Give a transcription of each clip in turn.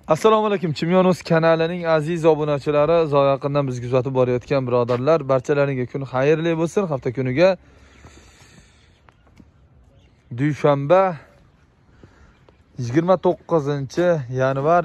Assalomu alaykum. Chimyonuz kanalining aziz obunachilari, uzoq yaqindan bizga kuzatib borayotgan birodarlar, barchalaringizga kun xayrli bo'lsin. Hafta kuniga dushanba 29-yanvar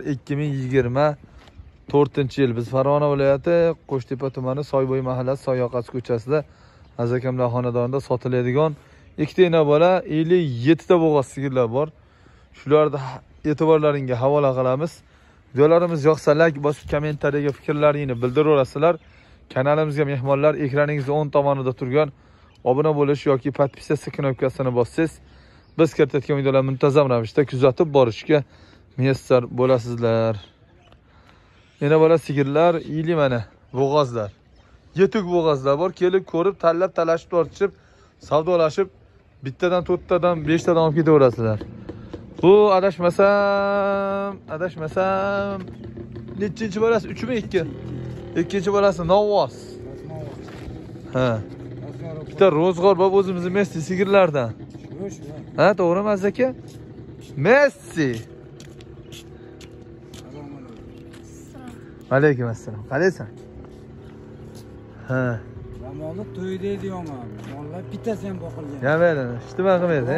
2024-yil biz Farg'ona viloyati Qo'shtepa tumani Soybo'y mahallasi Soyyoqasi ko'chasida azakamlar xonadonida sotiladigan ikkita bola 57 ta bo'g'oz sigirlar bor. Shularni e'tiborlaringizga havola qilamiz. Videolarimiz yoqsa like bosib kommentariyaga fikrlaringizni bildiraverasizlar. Kanalimizga mehmonlar ekraningizning o'ng tomonida turgan obuna bo'lish yoki podpisatsiya knopkasini bossangiz biz kiritayotgan videolar muntazam ravishda kuzatib borishga muyassar bo'lasizlar. Yana bola sigirlar, iyli mana bo'g'ozlar. Yetuk bo'g'ozlar bor. Kelib ko'rib, tanlab, talashib, tortishib, savdolashib, bittadan, to'rttadan, 5 tadan olib ketaverasizlar. Bu adashmasam nechinchi bolasi? 3 mi 2? Ikkinchi bolasi Novvos. Ha. Bitta ro'zg'or bor o'zimizning Messi sigirlardan. Ha, to'g'rimi aka? Messi. Alaykum assalom. Qalaysan? Ha. Zamonda to'yda deyman. Mollar bittasi ham boqilgan. Ya mayli, ishtima qilmaydi.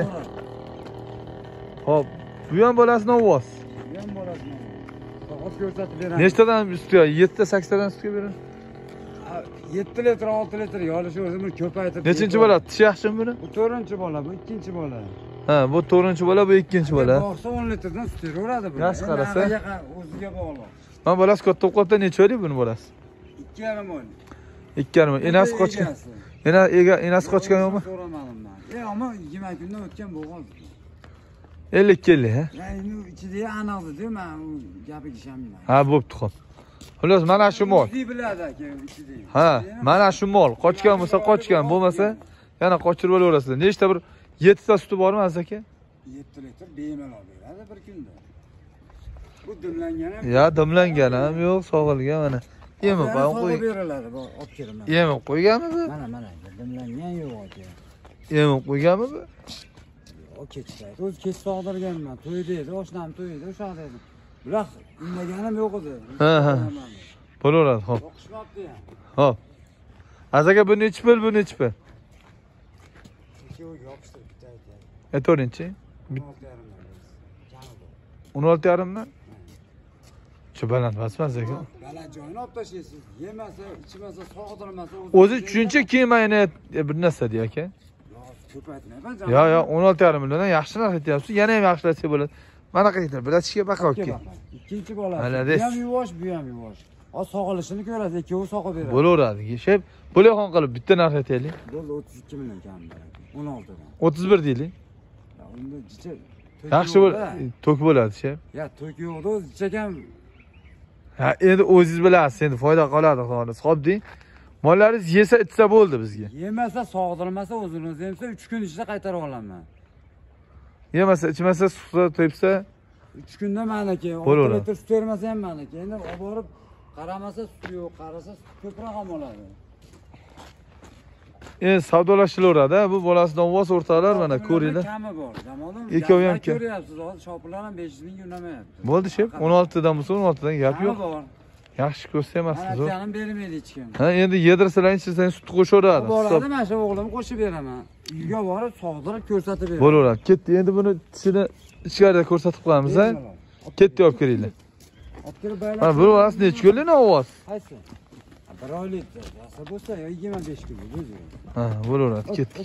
Hop, bu ham bolasi Novvos. Bu ham bolasi Novvos. Qog'oz ko'rsatib beraman. Nechtadan ustiga? 7 ta, 8 tadan ustiga bering. 7 litr, 6 litr yolish o'zimni ko'paytirib. Nechinchi bola? Tish yaxshimi buni? Bu 4-bola, bu 2-bola. Ha, bu 4-bola, bu 2-bola. Boqsa 10 litrdan sut beraveradi bu. Yaxshi qarasa. O'ziga bog'liq. Mana bolasi katta o'qibda, necha oylik buni bolasi? 2,5 oylik. 2,5 oylik. Enasi qochgan. Enasi qochgan yo'qmi? So'ramadim men. Ammo 20 kundan o'tgan bo'g'oz. 50 kelli, ha? Yani ichida aniqdi diyor, men u gapiga ishonmayman. Ha, bo'pti, xo'p. Xullas, mana shu mol. Biladi aka, ichida. Ha, mana shu mol. Qochgan bo'lsa qochgan, bo'lmasa yana qochirib olaverasizlar. Nechta bir 7 ta suti bormi aka? 7 litr bemalol beradi bir kunda. Bu dimlangan ham. Ya, dimlangan ham yo'q, sog'ilgan mana. Yemib qo'yib beriladi, bu olib kelaman. Yemib qo'yganmi bu? Mana, dimlangan yo'q aka. Yemib qo'yganmi bu? O kechdi. O'zi kech sog'dirganman. To'yda edi, oshnam to'yda, o'sha edi. Biroq indaganim yo'q edi. Ha. Bo'laveradi, xo'p. O'qishmabdi ham. Xo'p. Azaga bu nechi pul, bu nechi pul? Ikkovi yopishtirib bitaydi. To'rtinchi? 16,5 dan? Shu baland emasmi aka? Baland joyini olib tashlaysiz. Yemasa, ichmasa, sog'dirmasa o'zi tushuncha kiymayni bir narsa dey aka. Ko'paytmayman. Yo, 16,5 milliondan yaxshi narx aytyapsiz. Yana ham yaxshilatsa bo'ladi. Mana qaytib, bilatishga baqa olib kel. Ikkinchi bola. Bu Malades. ham yuvosh, bu ham yuvosh. O sog'ilishini ko'radi, ikkovi sog'ib beradi. Bo'laveradi. Shep, bo'layxon qilib bitta narx aytaylik. Bo'ldi 32 million kam beradi. 16 dan. 31 deylik. Unda jicha Yaxshi to'k bo'ladi, shep. Ya, to'k yo'qdi, o'zi jichakam. Ha, endi o'zingiz bilasiz, endi foyda qoladi xolos. Xo'p deng. Mollaringiz yesa, ichsa bo'ldi bizga. Yemasa, sog'dirmasa, o'zini yemsa 3 kun ichida qaytarib olaman. Yemasa, ichmasa, suv to'yibsa 3 kunda meniki, 6 litr sut bermasa ham meniki. Endi olib borib qaramasa sut yo'q, qarasa sut ko'proq ham oladi. Endi savdolashilaveradi, bu bolasidan voz o'rtalar mana ko'ringlar. Kami bor. Zamonim. Ikkovi ham kam. Ko'ryapsiz, hozir shopirlar ham 500 ming unamayapti. Bo'ldi shep, 16 dan bo'lsa 16 dan gap yo'q. Bor. Yaxshi ko'rsa emassiz o. Canım bermaydi hech kim. Ha, endi yedirsalar, ichsang sut qo'shaveradi. Boradi, mana shu o'g'lim qo'shib beraman. Uyga borib sog'dirib ko'rsatib beraman. Bo'laveradi. Ketdi, endi buni tishini ichkarida ko'rsatib qo'yamiz, ha? Ketdi olib kiringlar. Olib kirib baylar. Mana bu bolasi necha kunlik ovoz? Qaysi? 1 oylik yasa bo'lsa, 25 kunlik o'zi. Ha, bo'laveradi, ketdik.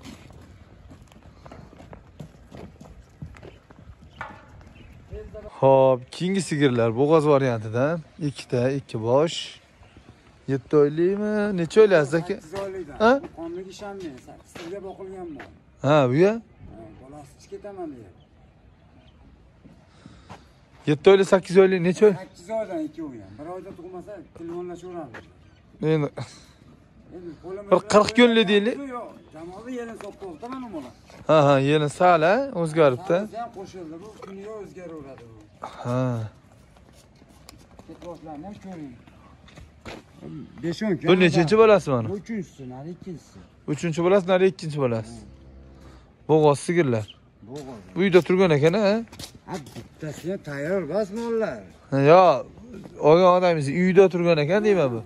Xo'p, keyingi sigirlar bo'g'oz variantidan 2 ta, 2 bosh. 7 oylikmi? Necha oylik aka? 8 oylikdan. Ha? Qonlik ishonmayman. 8 yilga boqilgan mol. Ha, bu ya? Bolasi ichib ketaman deyapti. 7 oylik, 8 oylik necha oy? 8 oydan ikkovi ham. 1 oyda tug'masa telefonlashaveramiz. Endi bir 40 kunlik deylik. Yo'q, jamoada yelin sopqoqda mana mola. Ha, yelin sal o'zgaribdi. Ham qo'shildi, bu kuniga o'zgaraveradi bu. Ha. Ketboshlarni ham ko'ring. 5-10 kun. Bu nechinchi bolasi mana? Bu 3-inchisi, nari 2-inchisi. 3-chi bolasi, nari 2-chi bolasi. Bo'g'oz sigirlar. Bo'g'oz. Bu uyda turgan ekan, ha? Ha, bittasi ham tayyor bas mollar. Yo, olgan odamimiz uyda turgan ekan deyman bu.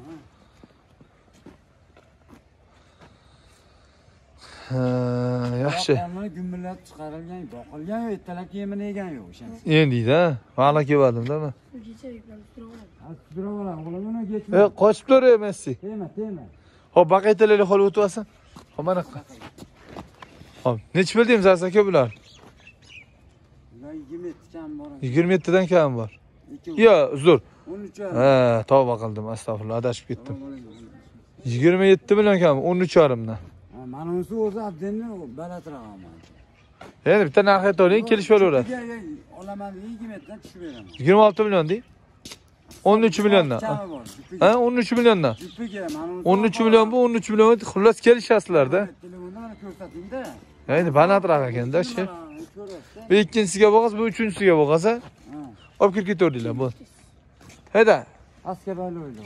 Ha, yaxshi. Qonlar gumillab chiqarilgan, boqilgan yo'q, ertalab yemini yegan yo'q o'shanisi. Endi-da, vaqtla keldim-da men. Birovalar, o'g'lim ketma. Qochib tur, Messi. Tema. Hop, baqaytalarga qolib o'tibsan. Hop, mana qa. Hop, nechi pul deymiz aka bular? Ular 27 kam bor. 27 dan kam bor. Yo, uzr. 13. Ha, tavba qildim, astag'firullah, adashib ketdim. 27 million kam, 13,5 dan. Mana unisi o'zi abdenni balatroq ama. Endi bitta narx aytavering, kelishib olaveradi. Olaman 20 dan tushib beraman. 26 million dey. 13 milliondan. Ha, 13 milliondan. Jupiga mana unisi 13 million bu, 13 million xullas kelishasizlar-da. Telefonda mana ko'rsating-da. Endi balandroq ekanda, shu. Bu ikkinchisiga bo'g'az, bu uchinchisiga bo'g'az, ha? Olib kirib ketaverdinglar, bu. Hayda. Aska baylo o'yla.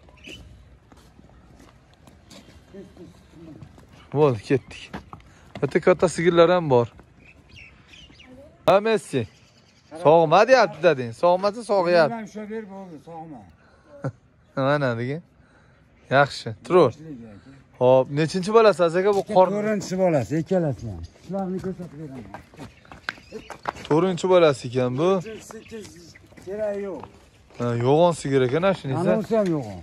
Bo'ldi, ketdik. Bitta katta sigirlar ham bor. Ha, Messi. Sog'ma deyapti dading. Sog'masa sog'yapti. Men shu ber bo'ldi, sog'ma. Mana degan. Yaxshi, tur. Hop, nechinchi bolasi aka bu qor? 4-chi bolasi, ikkalasi ham. Shularni ko'rsatib beraman. 4-chi bolasi ekan bu. Kerak yo'q. Ha, yo'g'on sigir ekan shunisi. Ana o'zi ham yo'g'on.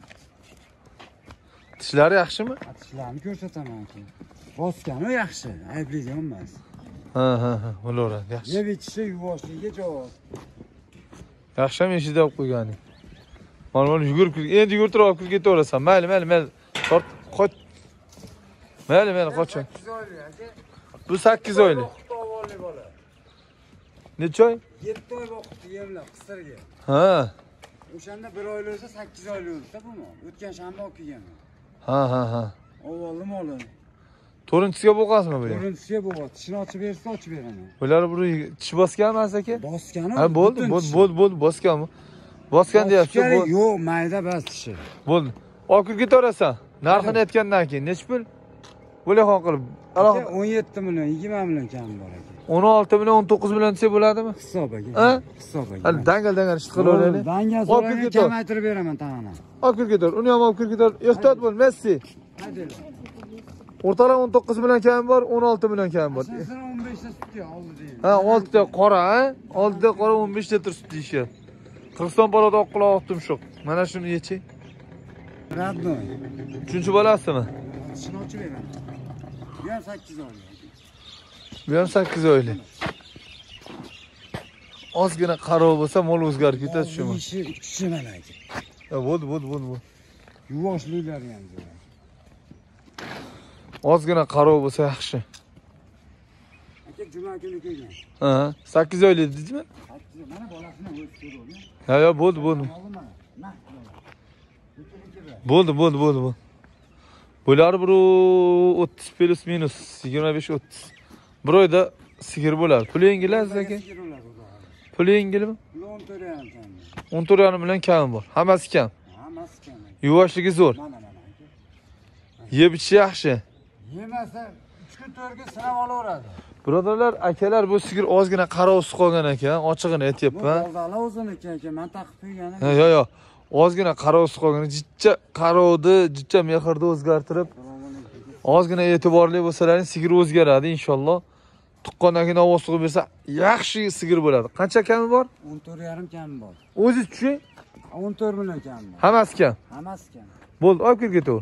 Tishlari yaxshimi? Tishlarni ko'rsataman-ki. Bosgani yaxshi, aybli emas. Ha, bo'laveradi, yaxshi. Yeb ichishi yuvoshligi javob. Yaxshi ham eshida olib qo'yganing. Mana yugurib, endi yugurtirib olib kirib ketaverasan. Mayli. Tort, qoch. Mayli, qoch. 8 oylik aka. Bu 8 oylik. Necha oy? 7 oy vaqtda yemlab qisirga. Ha. O'shanda 1 oylik bo'lsa 8 oylik bo'lsa bu. O'tgan shanba olib kelganman. Ha. Avvalgi molim. 4-chisiga bo'g'azmi bu? 4-chiga bo'g'az. Tishini ochib bersa ochib beraman. Bular bu tish bosganmi aka? Bosgani. Ha, bo'ldi, bosganmi? Bosgan deyapti. Yo'q, mayda bas tishi. Bo'ldi. Olib kirib ketaverasan. Narxini aytgandan keyin nechi pul? Bo'laxon qilib. 17 million, 20 million kam bor aka. 16 million, 19 million desa bo'ladimi? Hisobaga. Ha? Hisobaga. Hali dangal ish qilaveraylik. Dangal so'ragan kamaytirib beraman tag'ana. Olib kirib ketaver. Uni ham olib kirib ketaver. Ehtiyot bo'l, Messi. Haydilar. O'rtalab 19 million kam bor, 16 million kam bor. Sen 15 ta sut oldi deydi. Ha, 6 ta qora, ha? 6 ta qora 15 litr sut deyishadi. Qirg'iziston bolada oq quloq tumshuq. Mana shuni yechi. Radnoy. 3-chi bolasimi? Tishini ochib beraman. Bu ham 8 oylik. Bu ham 8 oylik. Ozgina qarov bo'lsa, mol o'zgarib ketadi shumi. Ishi kuchi mana aka. Ha, bo'ldi. Yuvoshliklar ham bor. Ozgina qarov bo'lsa yaxshi. Aka juma kuni kelgan. Ha, 8 oylik dedingmi? Mana bolasini o'zi ko'rdi. Ha, bo'ldi. Bo'ldi. Bular bir 30 plus minus 25-30. Bir oyda sigir bo'lar. Puli yengilasiz aka? Puli yengilmi? 14,5 million kam bor. Hammasi kam. Yuvoshligi zo'r. Mana. Yeb ichishi yaxshi. Yemasa 3 kun 4 kun sinab olaveradi. Birodarlar, akalar bu sigir ozgina qarovsiz qolgan ekan, ochig'ini aytyapman. Bozorlar o'ziniki ekan, men taqib qo'yganim. Ha, yo'q. Ozgina qarovsiz qolgan, jichcha qarovdi, jichcha mehrni o'zgartirib, ozgina e'tiborli bo'lsalaring, sigir o'zgaradi inshaalloh. Tuqqandan keyin ovoz chiqib bersa, yaxshi sigir bo'ladi. Qancha kami bor? 14,5 kami bor. O'zingiz tushing. 14 million kami bor. Hammasi kam. Hammasi kam. Bo'ldi, olib kirib ketaver.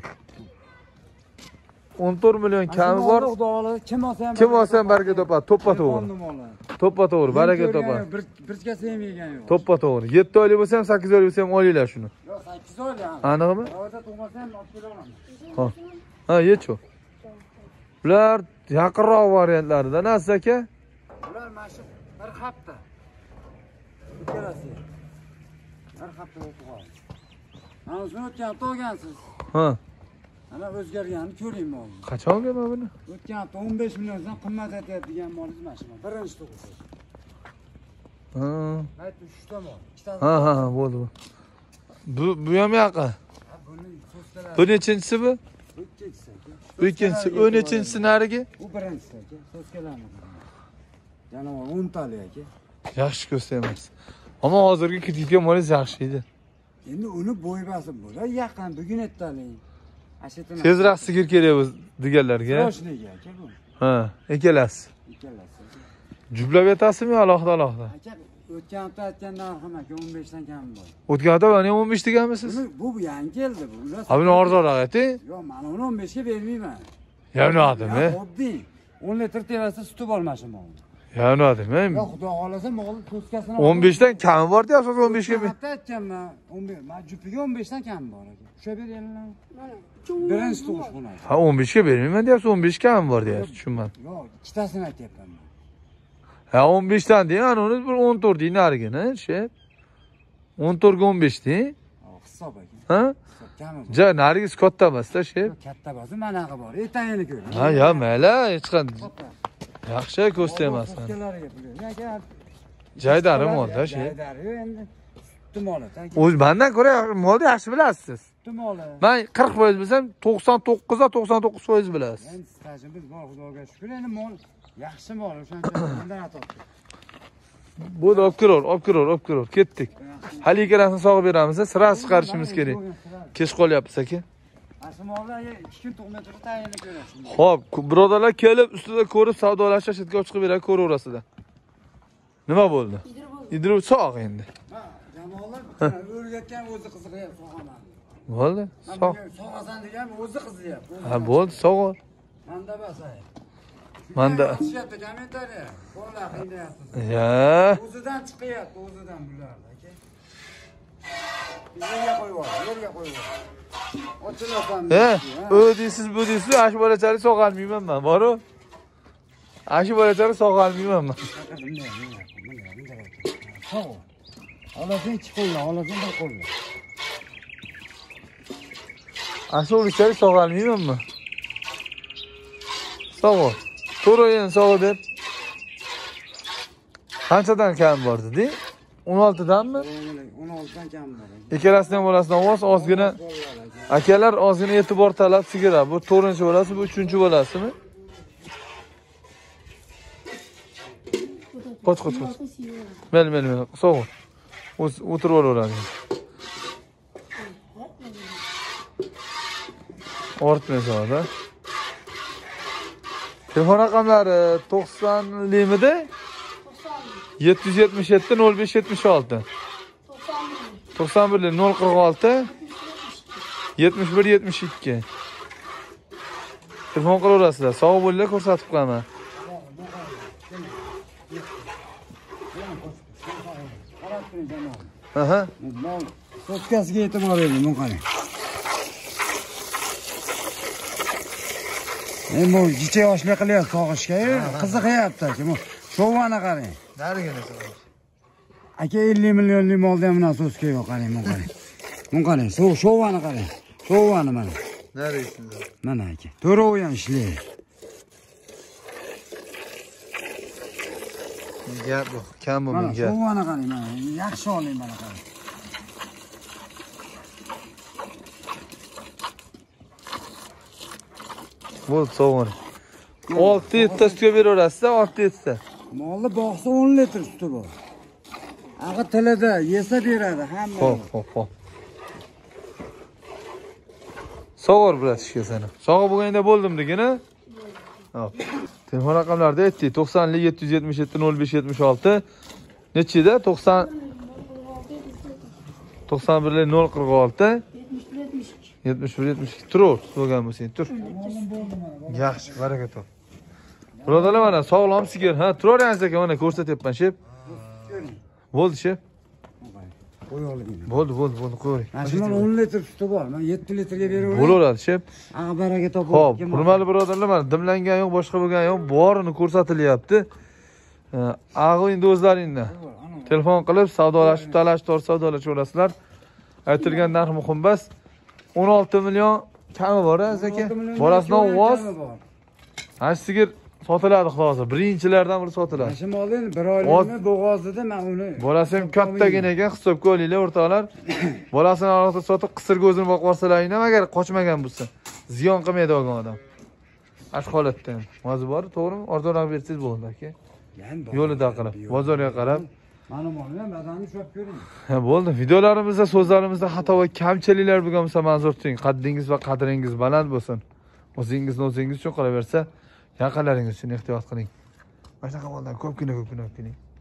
14 million kami bor. Kim olsa ham baraka topadi, to'ppa-to'g'ri. To'ppa-to'g'ri, baraka topadi. Birchkasi ham yegan yo'q. To'ppa-to'g'ri. 7 oylik bo'lsa ham, 8 oylik bo'lsa ham olinglar shuni. Yo'q, 8 oylik ham. Aniqmi? Hozir tug'masa ham olib kela olaman. Ha, yechu. Bular yaqinroq variantlaridan aziz aka. Bular mana shu bir hafta. Ikkalasi. Bir hafta o'tib. Mana shuni o'tgan hafta olgansiz. Ha. Ana o'zgarganini ko'ring bo'ldi. Qachon olganman buni? O'tgan hafta 15 milliondan qimmat aytadigan molingiz mana shu. Birinchi tug'usi. Ha. Ayt 3 ta mol. Ha, bo'ldi. Bu ham yaqin. Buni so'zkalar. Bu nechinchisi bu? Ikkinchisi. Bu ikkinchisi, 13-chi narigi? Bu birinchisi aka. So'zkalarni. Janovar 10 talik aka. Yaxshi ko'rsatamiz. Ammo hozirgi kreditga molingiz yaxshi edi. Endi uni bo'ybasi bo'lar, yaqin bugun aytdalik. Ashetini. Tezroq sigir kerak deganlarga. Yoshliga aka bu. Ha, ikkalasi. Ikkalasi. Jublab aytasizmi alohida? Aka, o'tgan hafta aytgan narxim aka 15 dan kam bor. O'tgan hafta mana 15 deganmisiz? Bu yangi keldi bu. Ha, buni arzonroq ayting. Yo'q, men uni 15 ga bermayman. Yavnadimi? Oddiy. 10 litr tevasi suti bo'lmasin bu. Yavnadimi? Yo'q, xudo xolasa mol to'skasini 15 dan kami bor deyapsiz 15 ga. Hatta aytganman, 11. Men jupiga 15 dan kam bor aka. O'sha beringlar. Birinchi tug'ish buni. Ha, 15 ga bermayman deyapsiz, 15 kami bor deyapsiz, tushunmadim. Yo'q, ikkitasini aytyapman men. Ha, 15 dan deng, ana uni bir 14 deng narigini, she. 14 ga 15 deng. Hisob aka. Ha? Kami bor. Ja, narigisi katta emas-da, she. Katta bo'lsa manaqa bor. Etagini ko'ring. Ha, ya, mayli, hech qanday. Yaxshi ko'rsatmasdan. To'skalariga pul. Aka, Jaydarim oldi, she. Jaydari endi suti moli. O'z mendan ko'ra molni yaxshi bilasiz. Suti moli. Men 40% bilsam, 99 da 99% bilasiz. Endi stajimiz bor, xudoga shukr. Endi mol yaxshi mol, o'shancha mendan atopdi. Bo'ldi, olib kirar. Ketdik. Hali ikkalasini sog'ib beramiz, sira chiqarishimiz kerak. Kech qolyapmiz aka. Asmollar 2 kun tug'may turib tayinlab ko'rasiz. Xo'p, birodarlar kelib, ustida ko'rib savdolashib, chetga chiqib beradi, ko'raverasizlar. Nima bo'ldi? Idrov sog' endi. Ha, jamoalar o'rgatgan o'zi qiziqyapti, sog'aman. Bo'ldi, sog'. Sog'asan degan o'zi qizyapti. Ha, bo'ldi, sog'. Manda basay. Manda. Yozishyapti kommentariya. Qo'llar qiynayapti. Ya. O'zidan chiqyapti, o'zidan bular, aka. Yerga qo'yib yubordi. Ochilasan. U deysiz, bu deysiz, ash bolachari sog'almayman men, boru. Ash bolachari sog'almayman men. Sog'. Olasang 2 qo'llar, olasang 1 qo'llar. Ash bolachari sog'almayman men. Sog'. To'royin sog' deb. Qanchadan kam bor dedi? 16 danmi? 16 dan kam bor. Ikkalasidan bolasidan ozgina. Akalar ozgina e'tibor talab sigirlar. Bu 4-chi bolasi, bu 3-chi bolasimi? Qoch. Mel. So'g'. O'tirib olaveradi. Ortmaysa-da. Telefon raqamlari 90limidi? 777 05 76. 91 046 71 72. Telefon qilaverasizlar. Sog' bo'linglar, ko'rsatib qo'yaman. Aha. Sotkasiga e'tibor bering, bu qarang. Bu jicha yoshlik qilyapti sog'ishga, qiziqyapti aka. Shovani qarang. Narigini so'rang. Aka 50 millionlik molda ham nasoska yo'q, qarang, bu qarang. Bu qarang, shovani qarang. Shovani mana. Narisida. Mana aka. To'rovi ham ishlaydi. Gap yo'q, kam Mana bo'lmagan. shovani qarang, mana. Yaxshi oling mana qarang. Bo'ldi, sog'in. 6-7 sutga beraverasiz-da, 6-7 ta. Molni boqsa 10 litr suti bor. Ag'i tilida yesa beradi hamma. Xo'p. Sog'or bilasizga sana. Sog'ib bo'lganda bo'ldim degina. Hop. Telefon raqamlarida aytdik. 90 777 05 76. Nechida? 90 91 046 71 72. Tur, bo'lgan bo'lsang, tur. Yaxshi, baraka top. Birodarlar, mana sog'lom sigir. Ha, turaverasiz aka, mana ko'rsatyapman, shep. Bo'ldi, shep. Qo'yolgin. Bo'ldi, qo'ying. Mashmol 10 litr suti bor. Men 7 litrga beraverdim. Bo'laveradi, shep. Ag'i baraka topib. Xo'p, hurmatli birodarlar, mana dimlangan yo'q, boshqa bo'lgan yo'q, borini ko'rsatilyapti. Ag'i endi o'zlaringdan. Telefon qilib savdolashib, savdolashaverasizlar. Aytilgan narx muhim bas. 16 million kami bor, aka. Bolasidan ovoz. Ash sigir sotiladi hozir. Birinchilardan biri sotiladi. Mashmol endi 1 oylikni bo'g'ozida men uni. Bolasi ham kattagina ekan, hisobga olinglar o'rtoqlar. Bolasini alohida sotib, qisir ko'zini boqib olsalaringlar, agar qochmagan bo'lsa, ziyon qilmaydi olgan odam. Ash holatda. O'zi bor, to'g'rimi? Arzonroq bersangiz bo'ldi, aka. yo'lida qilib, bozorga qarab. Mana molni ham bazani ushlab ko'ring. Ha, bo'ldi. Videolarimizda, so'zlarimizda xato va kamchiliklar bo'lgan bo'lsa ma'zur tuting. Qaddingiz va qadringiz baland bo'lsin. O'zingizni o'zingiz uchun qolaversa, yaqinlaringiz uchun ehtiyot qiling. Mana shunaqa bolalar ko'pgina olib keling.